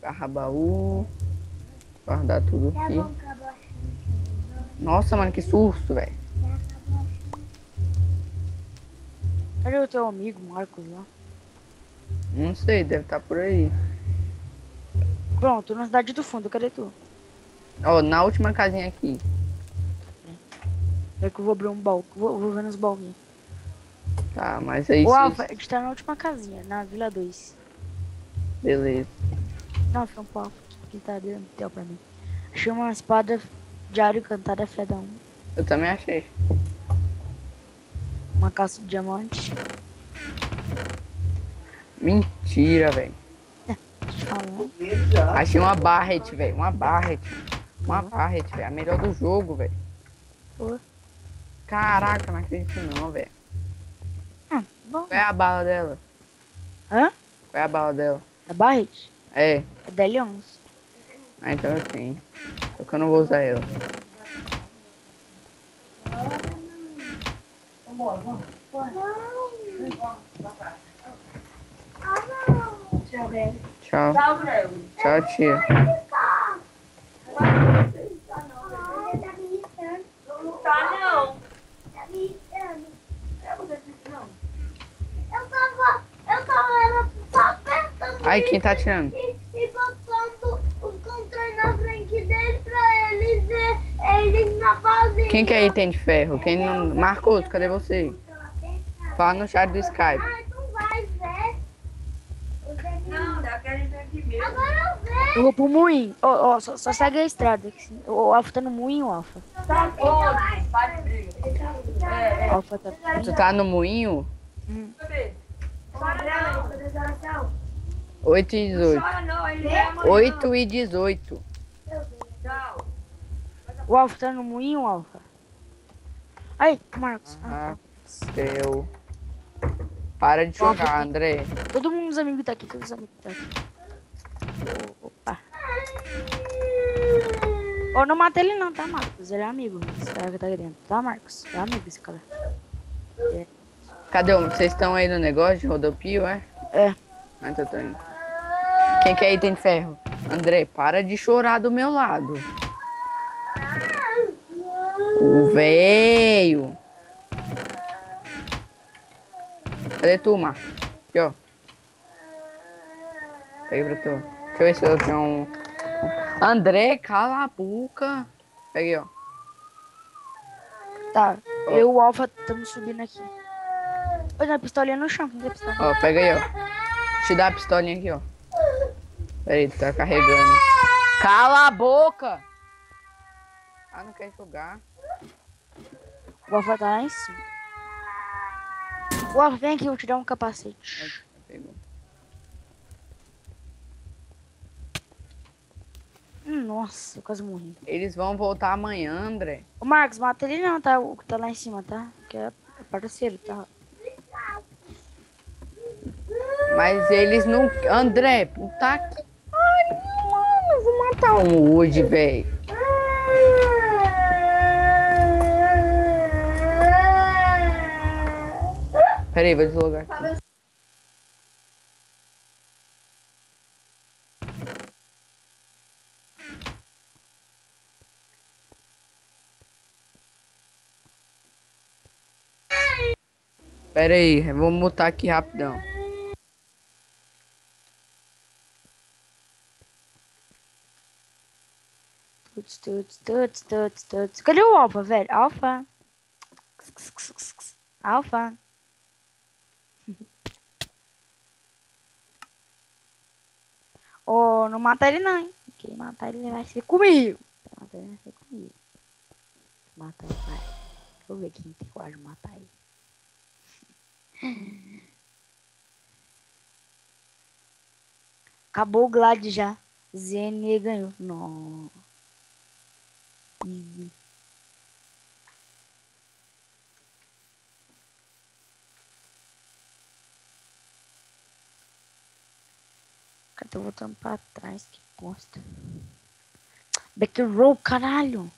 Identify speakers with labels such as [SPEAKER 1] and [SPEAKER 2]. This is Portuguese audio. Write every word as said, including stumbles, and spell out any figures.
[SPEAKER 1] Carra baú. Guardar tudo aqui. Nossa, mano, que susto, velho.
[SPEAKER 2] Cadê o teu amigo, Marcos, lá?
[SPEAKER 1] Não sei, deve estar por aí.
[SPEAKER 2] Pronto, na cidade do fundo, cadê tu?
[SPEAKER 1] Ó, na última casinha aqui.
[SPEAKER 2] É que eu vou abrir um baú, vou, vou ver nos baús.
[SPEAKER 1] Tá, mas aí
[SPEAKER 2] Ô,
[SPEAKER 1] se...
[SPEAKER 2] Alfa, a gente tá na última casinha, na Vila dois.
[SPEAKER 1] Beleza.
[SPEAKER 2] Não, foi um pau Alfa, que tá dando tel pra mim. Achei uma espada de aro encantada fedão.
[SPEAKER 1] Eu também achei.
[SPEAKER 2] Uma calça de diamante.
[SPEAKER 1] Mentira, velho.
[SPEAKER 2] Deixa eu falar.
[SPEAKER 1] Achei uma Barret, velho. Uma Barret. Uma Barret, velho. A melhor do jogo, velho.
[SPEAKER 2] Pô.
[SPEAKER 1] Caraca, não acredito não, velho.
[SPEAKER 2] Ah, bom.
[SPEAKER 1] Qual é a bala dela?
[SPEAKER 2] Hã?
[SPEAKER 1] Qual é a bala dela?
[SPEAKER 2] Da Barret?
[SPEAKER 1] É.
[SPEAKER 2] É da L onze.
[SPEAKER 1] Ah, então eu tenho. Só que eu não vou usar ela. Tchau. Tchau, tia. Ai, quem tá tirando?
[SPEAKER 3] E botando os controles na frente deles pra eles ver eles na fazenda.
[SPEAKER 1] Quem quer item de ferro? Quem não... Marcos, cadê você? Fala no chat do Skype.
[SPEAKER 3] Ah, tu vai ver.
[SPEAKER 4] Não, dá aquele aqui mesmo.
[SPEAKER 3] Agora eu vejo.
[SPEAKER 2] Eu vou pro moinho. Ó, ó, só, só segue a estrada. O Alfa tá no moinho, Alfa.
[SPEAKER 4] Tá bom, vai de briga. É, é.
[SPEAKER 2] Alfa tá.
[SPEAKER 1] Tu tá no moinho?
[SPEAKER 2] Hum.
[SPEAKER 1] oito e dezoito.
[SPEAKER 4] Chora não, ele é amanhã.
[SPEAKER 1] oito e dezoito.
[SPEAKER 4] Tchau.
[SPEAKER 2] O Alfa tá no moinho, Alfa. Aí, Marcos. Ah,
[SPEAKER 1] Ah, seu. Para de chorar, André.
[SPEAKER 2] tá. Todo mundo, os amigos tá aqui, todos os amigos tá aqui. Opa. Ó, não mata ele não, tá, Marcos? Ele é amigo. Esse cara que tá aqui dentro. Tá, Marcos? É amigo esse cara. É.
[SPEAKER 1] Cadê o... Vocês estão aí no negócio de rodopio, é?
[SPEAKER 2] É.
[SPEAKER 1] Ah, então eu tô indo. Quem quer item de ferro? André, para de chorar do meu lado. O véio. Cadê tu, Marcos? Aqui, ó. Pega pra tu. Deixa eu ver se eu tenho um... André, cala a boca. Peguei, ó.
[SPEAKER 2] Tá, eu e o Alfa estamos subindo aqui. Olha, a pistolinha no chão, não tem pistola.
[SPEAKER 1] Ó, pega aí, ó. Te dá a pistolinha aqui, ó. Pera aí, tu tá carregando. Cala a boca! Ah, não quer jogar.
[SPEAKER 2] O Alfa tá lá em cima. O Alfa, vem aqui, eu vou te dar um capacete.
[SPEAKER 1] Pegou.
[SPEAKER 2] Hum, nossa, eu quase morri.
[SPEAKER 1] Eles vão voltar amanhã, André.
[SPEAKER 2] Ô, Marcos, mata ele não, tá? O que tá lá em cima, tá? Que é parceiro, tá?
[SPEAKER 1] Mas eles não... André, puta que... Ai, mano, eu vou matar um hoje, velho. Pera aí, vou deslogar aqui. Pera aí, eu vou mutar aqui rapidão.
[SPEAKER 2] Tuts, tuts, tuts, tuts, tuts. Cadê o Alfa, velho? Alfa. Alfa. Oh, não mata ele não, hein? Quem matar ele vai ser comigo. Quem matar ele vai ser comigo. Mata ele, vai. Deixa eu ver quem tem coragem de matar ele. Acabou o Glad já. Z N E ganhou. Não. Easy. Cara, tô voltando pra trás. Que bosta. Back roll, caralho.